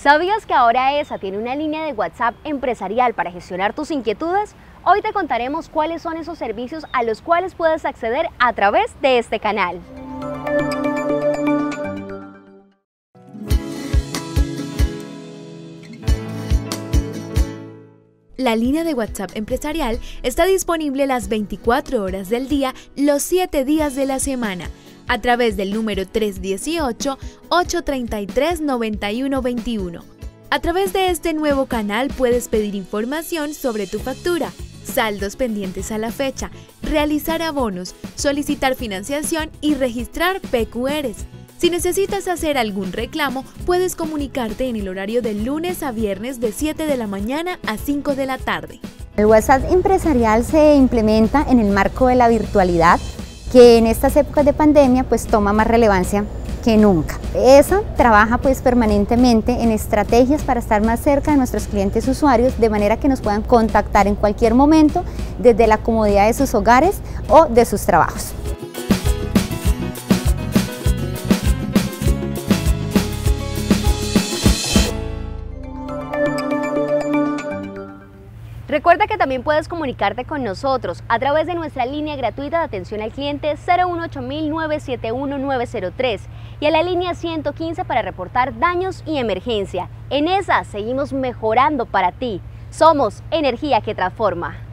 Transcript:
¿Sabías que ahora ESA tiene una línea de WhatsApp empresarial para gestionar tus inquietudes? Hoy te contaremos cuáles son esos servicios a los cuales puedes acceder a través de este canal. La línea de WhatsApp empresarial está disponible las 24 horas del día, los 7 días de la semana, a través del número 318-833-9121. A través de este nuevo canal puedes pedir información sobre tu factura, saldos pendientes a la fecha, realizar abonos, solicitar financiación y registrar PQRs. Si necesitas hacer algún reclamo, puedes comunicarte en el horario de lunes a viernes de 7 de la mañana a 5 de la tarde. El WhatsApp empresarial se implementa en el marco de la virtualidad, que en estas épocas de pandemia pues toma más relevancia que nunca. ESA trabaja pues permanentemente en estrategias para estar más cerca de nuestros clientes usuarios, de manera que nos puedan contactar en cualquier momento desde la comodidad de sus hogares o de sus trabajos. Recuerda que también puedes comunicarte con nosotros a través de nuestra línea gratuita de atención al cliente 018-971-903 y a la línea 115 para reportar daños y emergencia. En ESA seguimos mejorando para ti. Somos energía que transforma.